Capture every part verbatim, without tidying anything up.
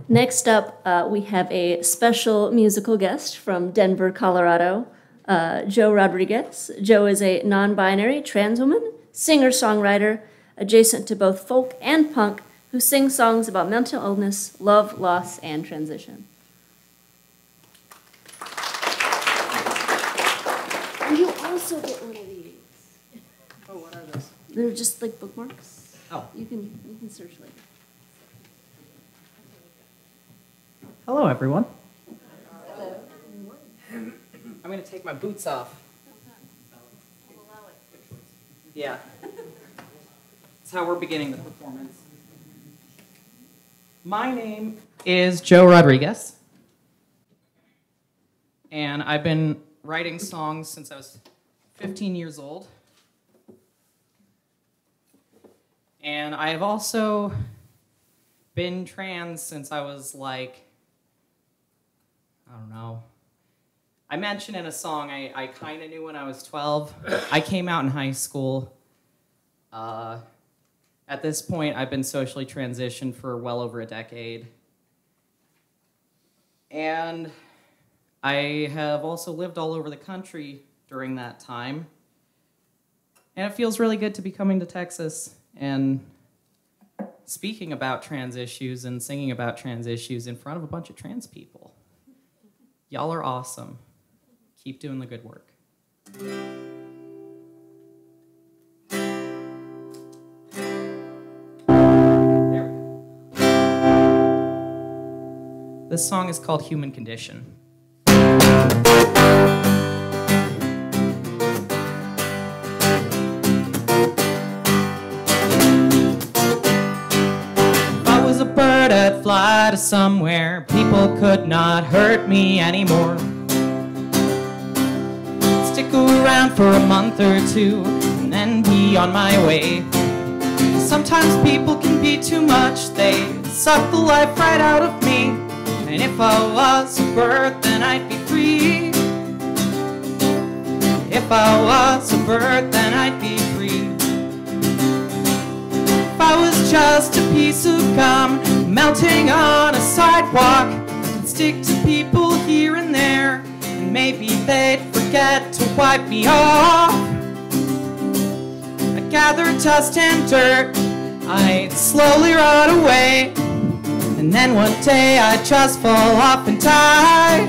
Next up, uh, we have a special musical guest from Denver, Colorado, uh, Joe Rodriguez. Joe is a non-binary trans woman, singer-songwriter, adjacent to both folk and punk, who sings songs about mental illness, love, loss, and transition. And you also get one of these. Oh, what are those? They're just like bookmarks. Oh. You can, you can search later. Hello, everyone. I'm going to take my boots off. Yeah. That's how we're beginning the performance. My name is Joe Rodriguez. And I've been writing songs since I was fifteen years old. And I have also been trans since I was like, I don't know. I mentioned in a song I, I kind of knew when I was twelve. I came out in high school. Uh, at this point, I've been socially transitioned for well over a decade. And I have also lived all over the country during that time. And it feels really good to be coming to Texas and speaking about trans issues and singing about trans issues in front of a bunch of trans people. Y'all are awesome. Keep doing the good work. There we go. This song is called Human Condition. I'd fly to somewhere people could not hurt me anymore. Stick around for a month or two and then be on my way. Sometimes people can be too much, they suck the life right out of me. And if I was a bird, then I'd be free. If I was a bird, then I'd be free. If I was just a piece of gum melting on a sidewalk, I'd stick to people here and there, and maybe they'd forget to wipe me off. I'd gather dust and dirt, I'd slowly rot away, and then one day I'd just fall off and die.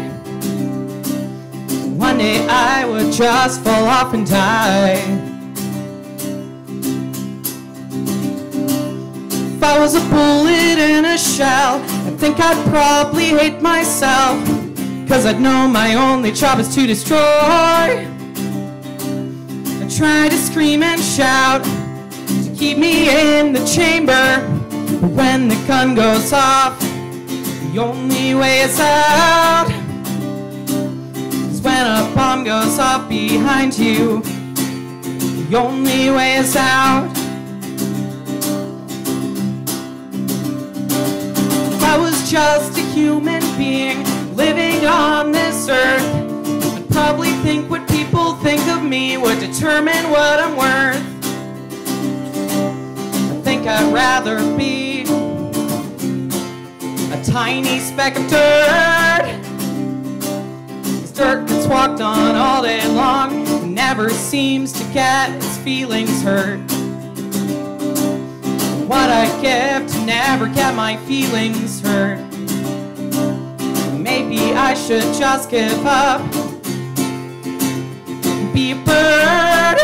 One day I would just fall off and die. If I was a bullet in a shell, I think I'd probably hate myself, 'cause I'd know my only job is to destroy. I try to scream and shout to keep me in the chamber, but when the gun goes off, the only way is out. 'Cause when a bomb goes off behind you, the only way is out. I was just a human being living on this earth, I'd probably think what people think of me would determine what I'm worth. I think I'd rather be a tiny speck of dirt. This dirt gets walked on all day long and never seems to get its feelings hurt. What I'd give to never get my feelings hurt. Maybe I should just give up and be a bird.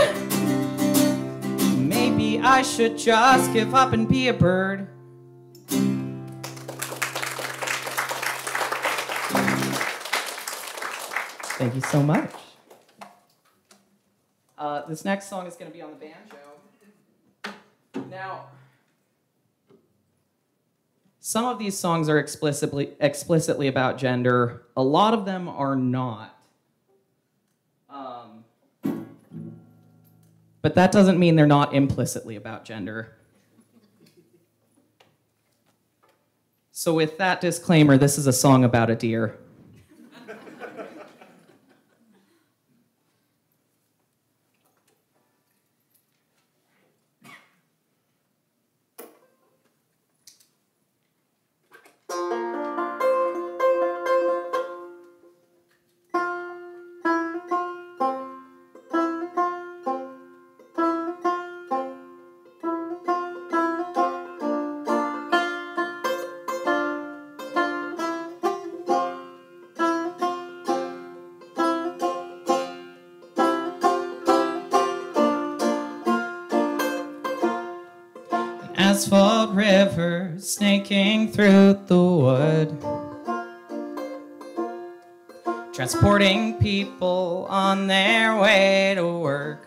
Maybe I should just give up and be a bird. Thank you so much. Uh, this next song is going to be on the banjo. Now, some of these songs are explicitly explicitly about gender. A lot of them are not. Um, but that doesn't mean they're not implicitly about gender. So with that disclaimer, this is a song about a deer. asphalt river snaking through the wood, transporting people on their way to work.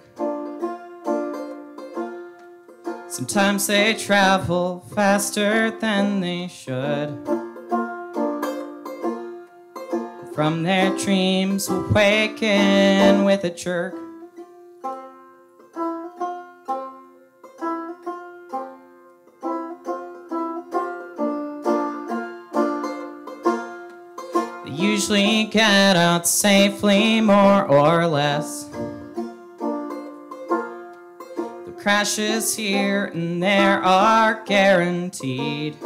Sometimes they travel faster than they should. From their dreams awaken with a jerk. They usually get out safely, more or less. The crashes here and there are guaranteed.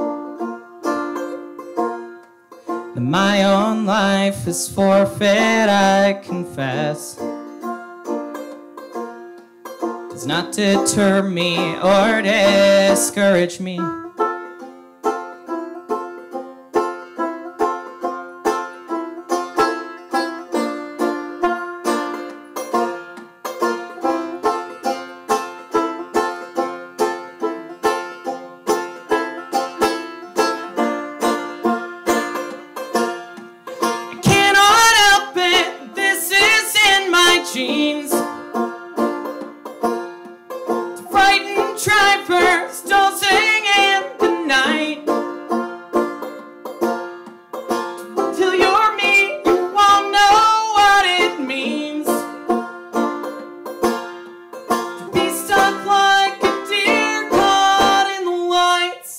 My own life is forfeit, I confess. Does not deter me or discourage me. Jeans, the frightened driver still sing in the night. Till you're me, you won't know what it means to be stuck like a deer caught in the lights.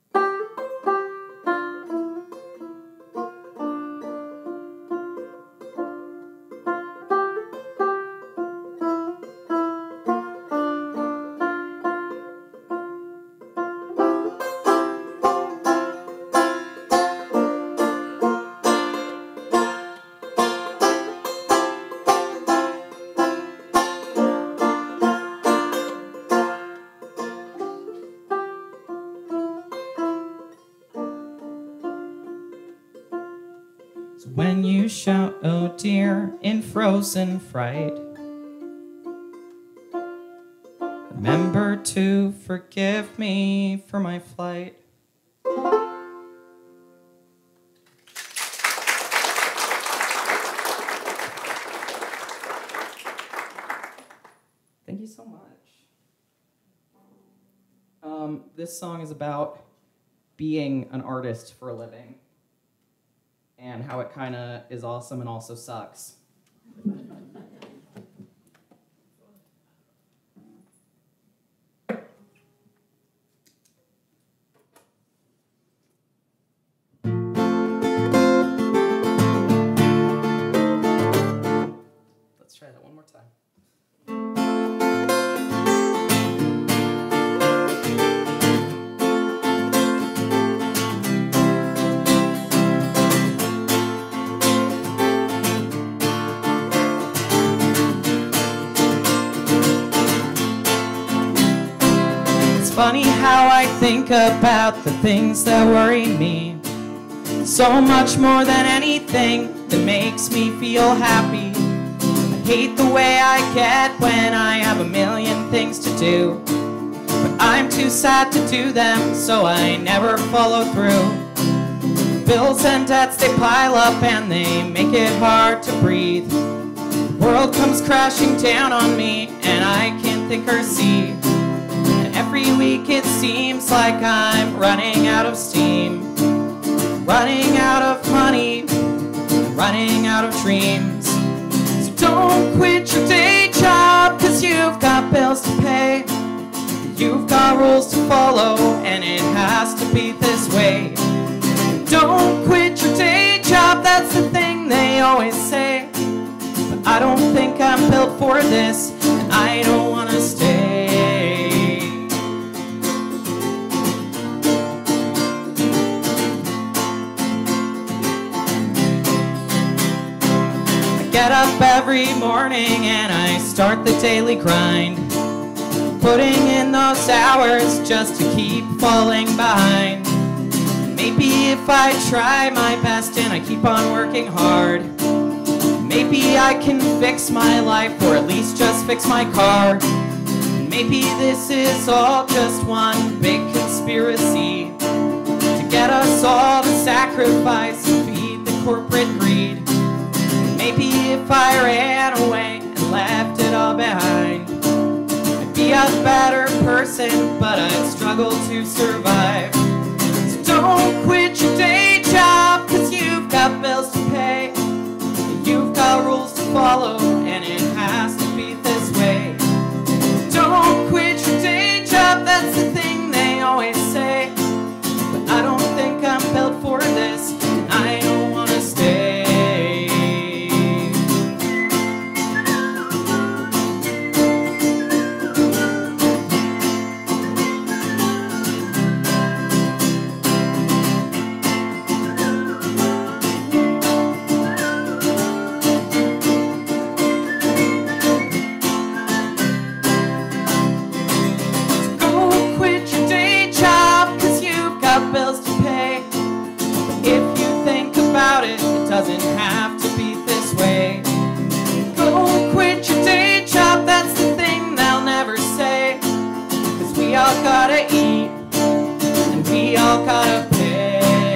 So when you shout, oh dear, in frozen fright, remember to forgive me for my flight. Thank you so much. Um, this song is about being an artist for a living, and how it kind of is awesome and also sucks. Let's try that one more time. Funny how I think about the things that worry me, so much more than anything that makes me feel happy. I hate the way I get when I have a million things to do, but I'm too sad to do them, so I never follow through. Bills and debts, they pile up and they make it hard to breathe. The world comes crashing down on me and I can't think or see. Every week it seems like I'm running out of steam, running out of money, running out of dreams. So don't quit your day job, cause you've got bills to pay. You've got rules to follow, and it has to be this way. Don't quit your day job, that's the thing they always say. But I don't think I'm built for this, and I don't want to stay. Get up every morning and I start the daily grind, putting in those hours just to keep falling behind. Maybe if I try my best and I keep on working hard, maybe I can fix my life, or at least just fix my car. Maybe this is all just one big conspiracy. conspiracy to get us all to sacrifice and feed the corporate greed. Maybe if I ran away and left it all behind, I'd be a better person, but I'd struggle to survive. So don't quit your day job, cause you've got bills to pay. You've got rules to follow, and it has to be this way. Don't quit your day job, that's the thing they always say. But I don't think I'm built for this, and I don't want to stay. Doesn't have to be this way. Go quit your day job, that's the thing they'll never say. Cause we all gotta eat, and we all gotta pay.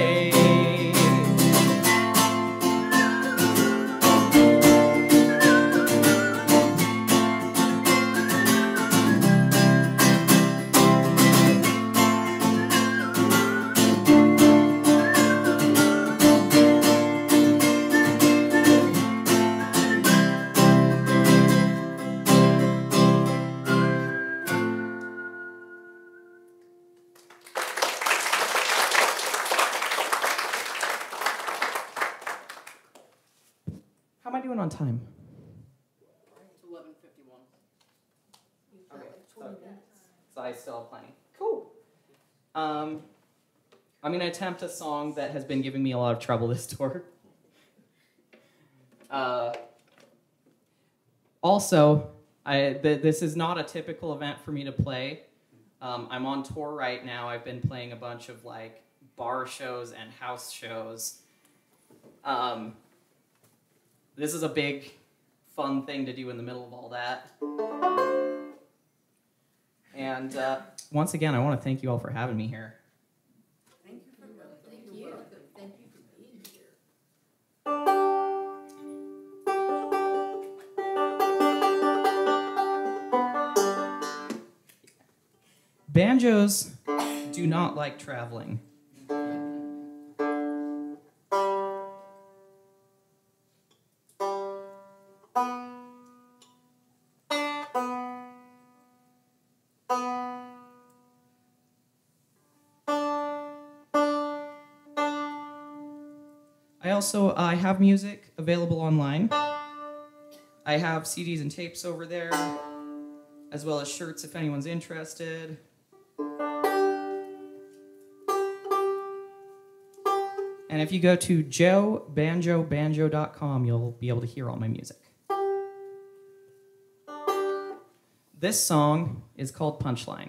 How am I doing on time? It's eleven fifty-one. Okay, so, so I still have plenty. Cool. Um, I'm gonna attempt a song that has been giving me a lot of trouble this tour. Uh, also, I th this is not a typical event for me to play. Um, I'm on tour right now. I've been playing a bunch of like bar shows and house shows. Um, This is a big, fun thing to do in the middle of all that. And uh, once again, I want to thank you all for having me here. Thank you for coming. Thank you. Thank you for being here. Banjos do not like traveling. I also I have music available online. I have C Ds and tapes over there, as well as shirts if anyone's interested. And if you go to joe banjo banjo dot com, you'll be able to hear all my music. This song is called Punchline.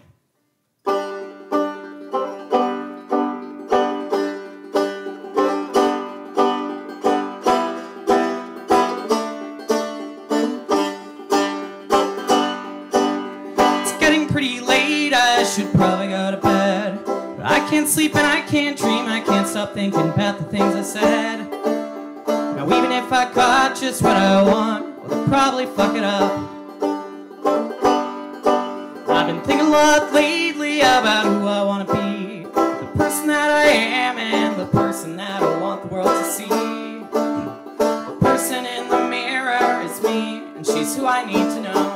Should probably go to bed, but I can't sleep and I can't dream. I can't stop thinking about the things I said. Now even if I got just what I want, well, they'll probably fuck it up. I've been thinking a lot lately about who I want to be, the person that I am and the person that I want the world to see. The person in the mirror is me, and she's who I need to know.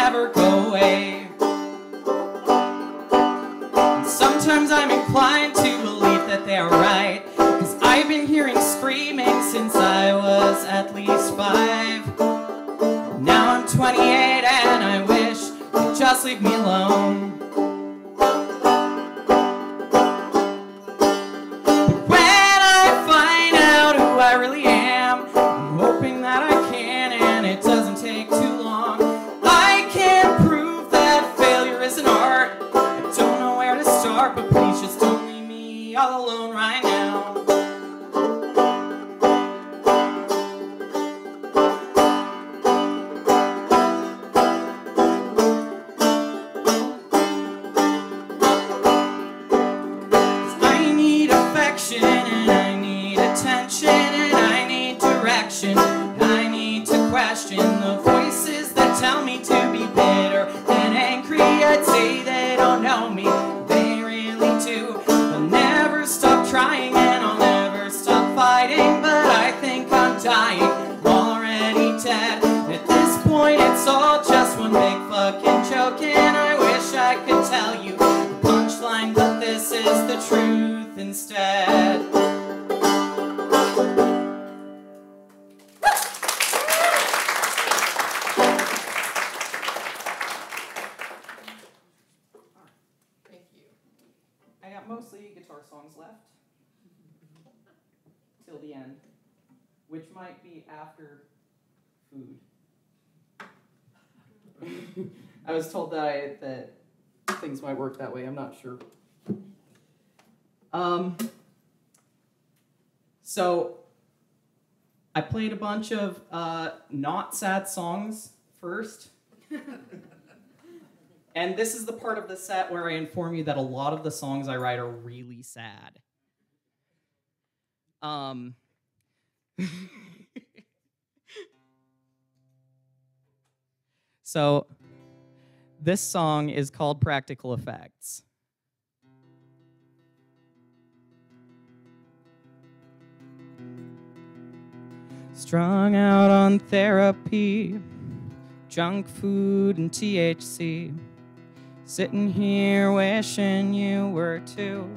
Sometimes I'm inclined to leave me alone. But when I find out who I really am, I'm hoping that I can, and it doesn't take too long. I can prove that failure is an art. I don't know where to start, but please just don't leave me all alone right now. And I need attention, and I need direction. I need to question the voices that tell me to be bitter and angry. I'd say they don't know me, they really do. I'll never stop trying and I'll never stop fighting, but I think I'm dying, I'm already dead. At this point it's all just one big fucking joke, and I wish I could tell you the punchline, but this is the truth instead. Thank you. I got mostly guitar songs left till the end, which might be after food. I was told that I, that things might work that way. I'm not sure. Um, so I played a bunch of uh, not sad songs first. And this is the part of the set where I inform you that a lot of the songs I write are really sad. Um, so this song is called Practical Effects. Strung out on therapy, junk food and T H C, sitting here wishing you were too.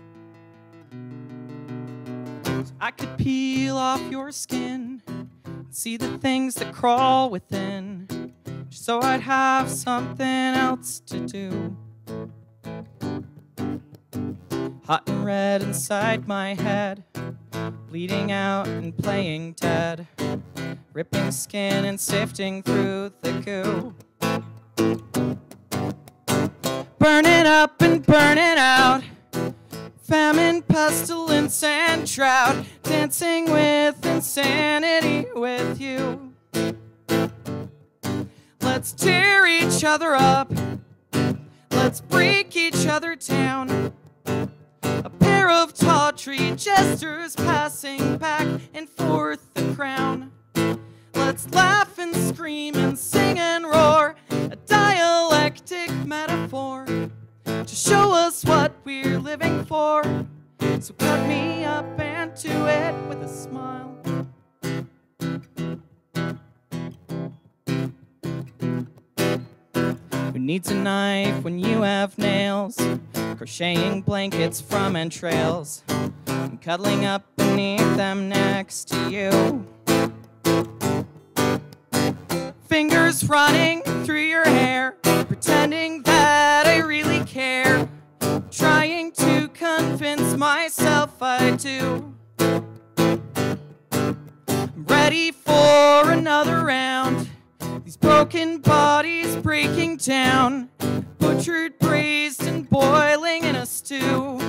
So I could peel off your skin and see the things that crawl within, just so I'd have something else to do. Hot and red inside my head, bleeding out and playing dead, ripping skin and sifting through the goo. Burning up and burning out, famine, pestilence, and drought, dancing with insanity with you. Let's tear each other up, let's break each other down. A pair of tawdry jesters passing back and forth the crown. Let's laugh and scream and sing and roar, a dialectic metaphor to show us what we're living for. So cut me up and do it with a smile. Who needs a knife when you have nails? Crocheting blankets from entrails, and cuddling up beneath them next to you. Fingers running through your hair, pretending that I really care, trying to convince myself I do. I'm ready for another round, these broken bodies breaking down, butchered, braised, and boiling in a stew.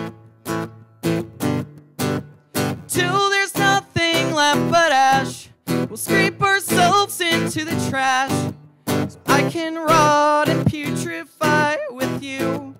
Till there's nothing left but ash, we'll scrape ourselves into the trash, so I can rot and putrefy with you.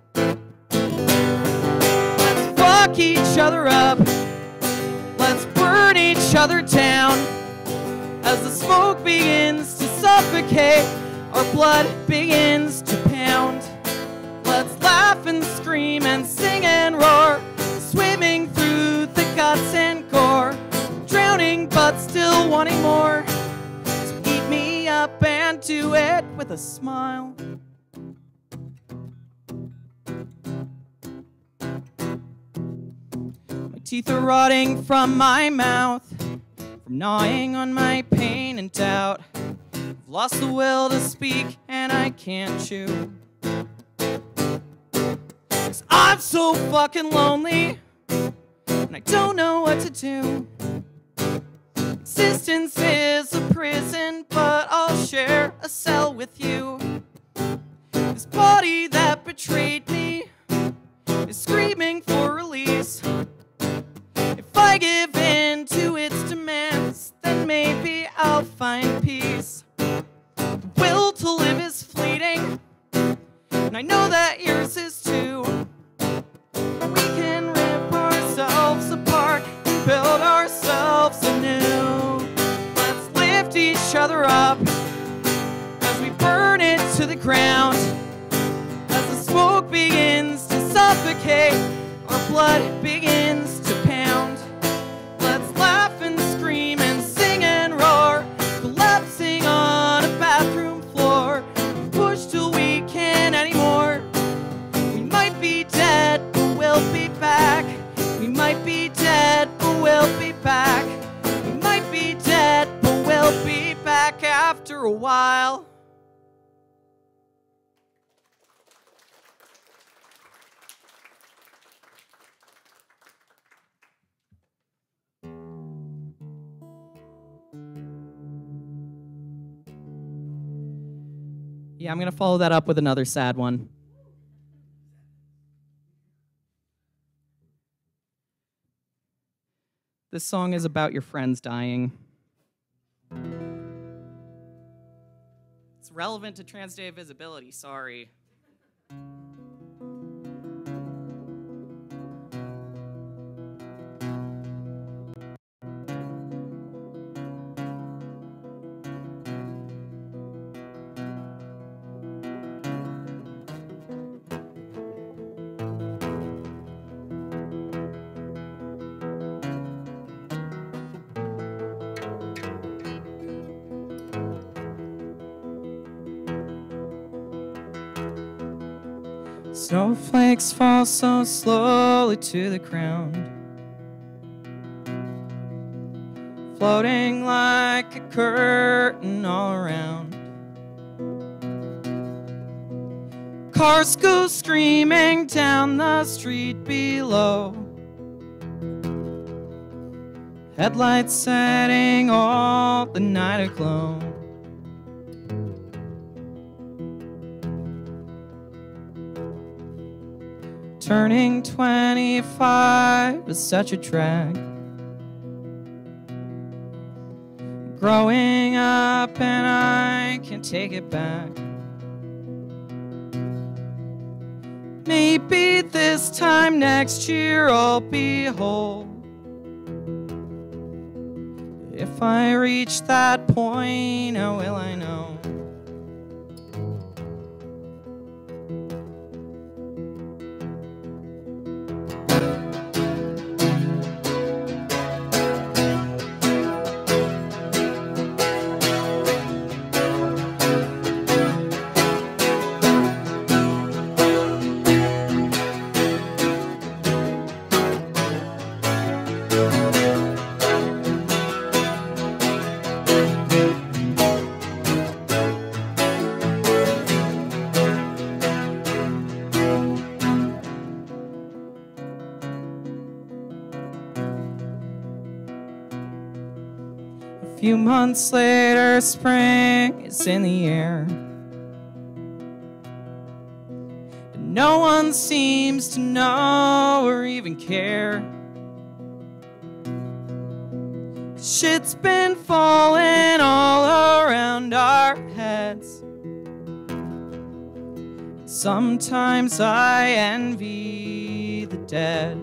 Let's fuck each other up, let's burn each other down. As the smoke begins to suffocate, our blood begins to pound. Let's laugh and scream and sing and roar, swimming through the guts and gore, drowning but still wanting more. So eat me up and do it with a smile. My teeth are rotting from my mouth, from gnawing on my pain and doubt. I've lost the will to speak and I can't chew. 'cause I'm so fucking lonely, and I don't know what to do. Existence is a prison, but I'll share a cell with you. This body that betrayed me is screaming for release. If I give in to its demands, then maybe I'll find peace. The will to live is fleeting, and I know that yours is too. We can rip ourselves apart and build ourselves anew. Let's lift each other up as we burn it to the ground. As the smoke begins to suffocate, our blood begins to pound. Let's laugh and scream and sing and roar, collapsing on a bathroom floor. Push till we can't anymore. We might be dead, but we'll be back. We might be dead, but we'll be back. We might be dead, but we'll be back after a while. Yeah, I'm going to follow that up with another sad one. This song is about your friends dying. It's relevant to Trans Day of Visibility, sorry. Snowflakes fall so slowly to the ground, floating like a curtain all around. Cars go screaming down the street below, headlights setting all the night aglow. Turning twenty-five is such a drag. Growing up and I can't take it back. Maybe this time next year I'll be whole. If I reach that point, how will I know? A few months later, spring is in the air, but no one seems to know or even care. Shit's been falling all around our heads. Sometimes I envy the dead.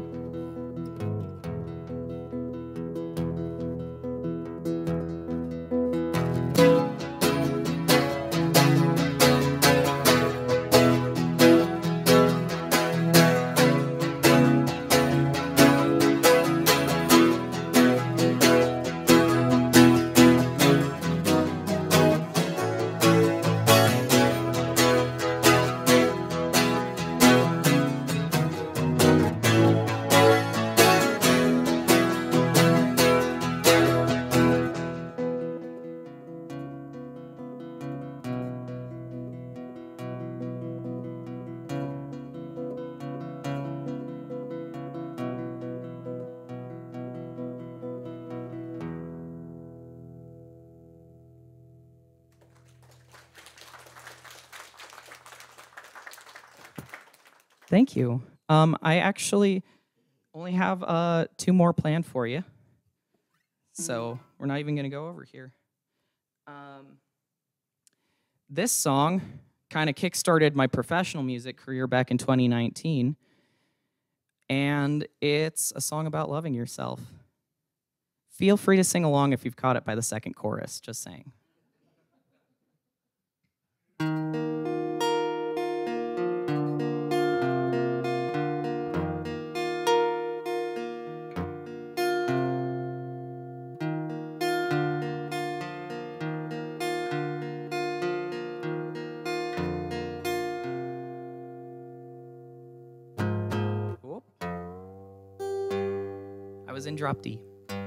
Thank you. Um, I actually only have uh, two more planned for you. So we're not even going to go over here. Um, this song kind of kickstarted my professional music career back in twenty nineteen. And it's a song about loving yourself. Feel free to sing along if you've caught it by the second chorus, just saying. Whoop. I was in drop D.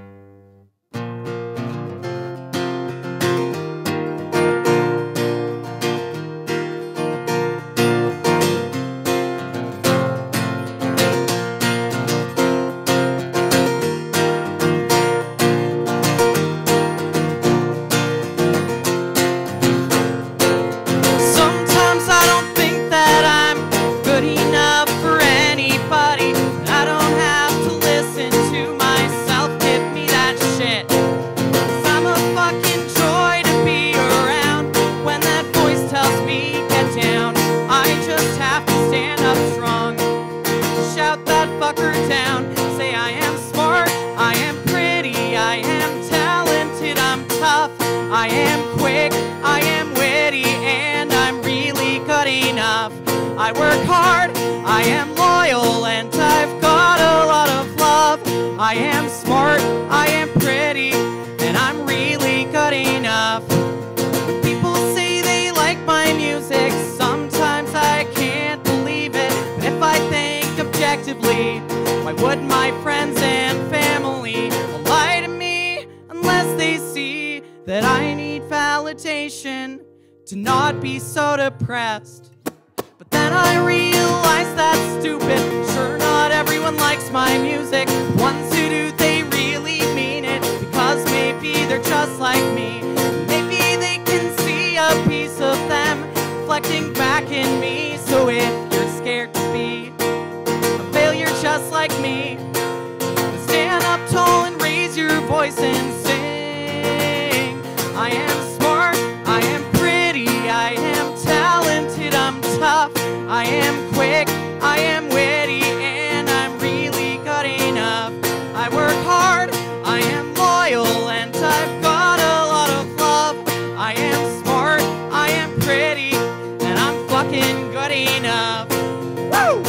Sometimes I don't think that I'm good enough for anybody. I don't have to listen to myself give me that shit. 'Cause I'm a fucking joy to be around. When that voice tells me get down, I just have to stand up strong. Shout that fucker down. Say I am smart, I am pretty, I am talented, I'm tough, I am quick, I am witty, and I'm really good enough. I work hard, I am loyal, and I've got a lot of love. I am smart, I am pretty, and I'm really good enough. When people say they like my music, sometimes I can't believe it. But if I think objectively, why would my friends and family lie to me unless they see that I need validation to not be so depressed? But then I realize that's stupid. Sure, not everyone likes my music. Ones who do, they really mean it, because maybe they're just like me. Maybe they can see a piece of them reflecting back in me. So if you're scared to be a failure just like me, then stand up tall and raise your voice and sing. I am smart, I am pretty, I am talented, I'm tough, I am quick, I am witty, and I'm really good enough. I work hard, I am loyal, and I've got a lot of love. I am smart, I am pretty, and I'm fucking good enough. Woo!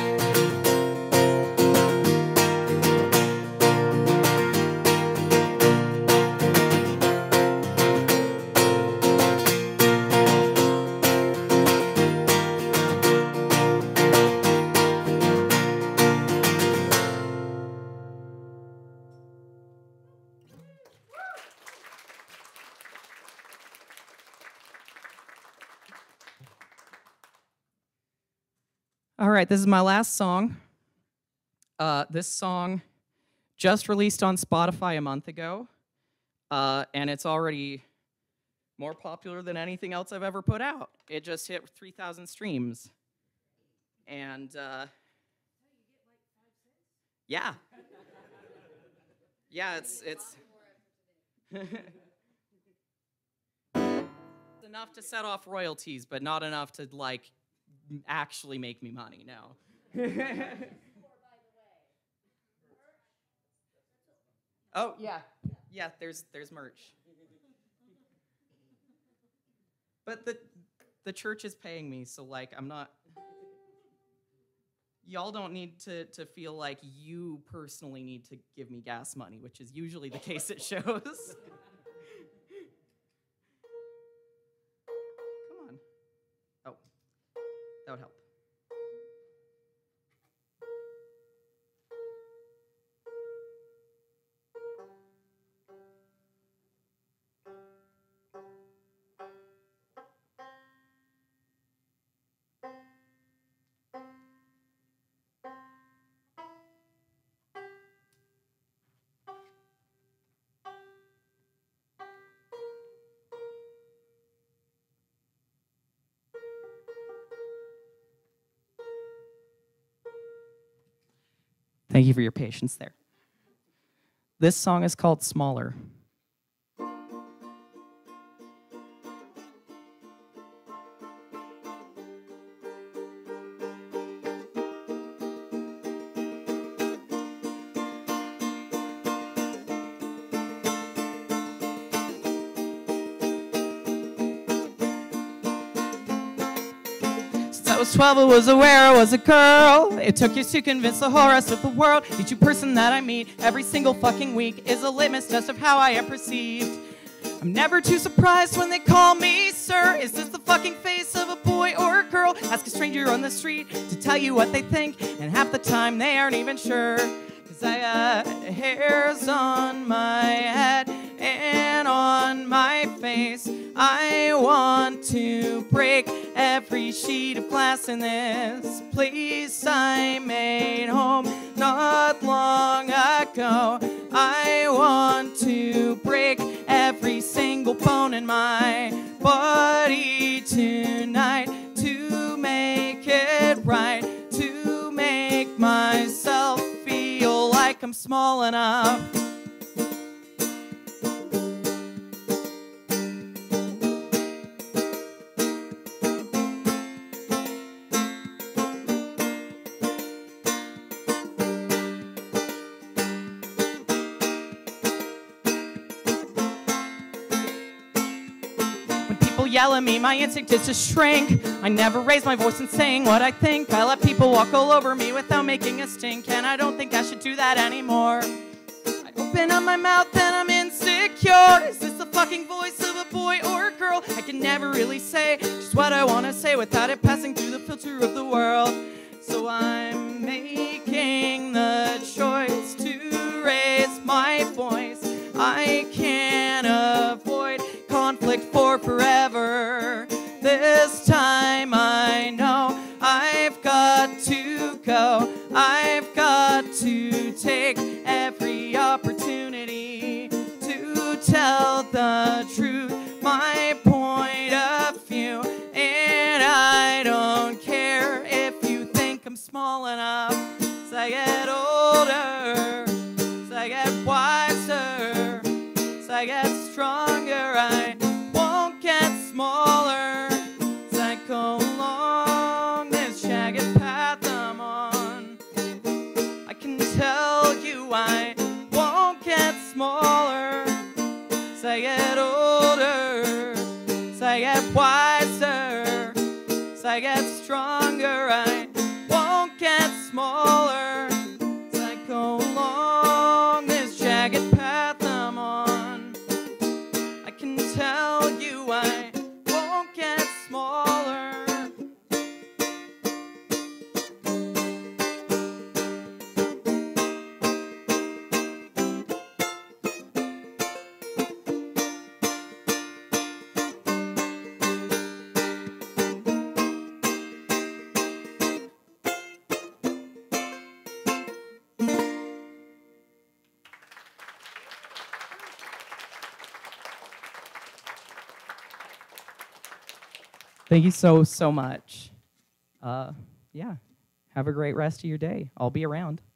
All right, this is my last song. Uh, this song just released on Spotify a month ago, uh, and it's already more popular than anything else I've ever put out. It just hit three thousand streams. And, uh, yeah. Yeah, it's, it's, it's enough to set off royalties, but not enough to, like, actually make me money, no. Oh, yeah. Yeah, there's there's merch. But the the church is paying me, so like I'm not y'all don't need to to feel like you personally need to give me gas money, which is usually the case at shows. Come on. Oh. That would help. Thank you for your patience there. This song is called Smaller. I was twelve, I was aware I was a girl. It took years to convince the whole rest of the world. Each new person that I meet every single fucking week is a litmus test of how I am perceived. I'm never too surprised when they call me sir. Is this the fucking face of a boy or a girl? Ask a stranger on the street to tell you what they think, and half the time they aren't even sure. Cause I got hairs on my head and on my face. I want to break every sheet of glass in this place I made home not long ago. I want to break every single bone in my body tonight to make it right, to make myself feel like I'm small enough. Yell at me, my instinct is to shrink. I never raise my voice in saying what I think. I let people walk all over me without making a stink, and I don't think I should do that anymore. I open up my mouth and I'm insecure. Is this the fucking voice of a boy or a girl? I can never really say just what I want to say without it passing through the filter of the world. So I'm making the choice to raise my voice. I can't avoid conflict for forever. This time I know I've got to go. I've got to take every opportunity to tell the truth, my point of view. And I don't care if you think I'm small enough. As I get older, as I get wiser, as I get stronger, I won't get smaller. As I go along this jagged path I'm on, I can tell you I won't get smaller. As I get older, as I get wiser, as I get stronger, I won't get smaller. As I go along this jagged path I'm on, I can tell you I won't get smaller. Thank you so, so much. Uh, yeah, have a great rest of your day. I'll be around.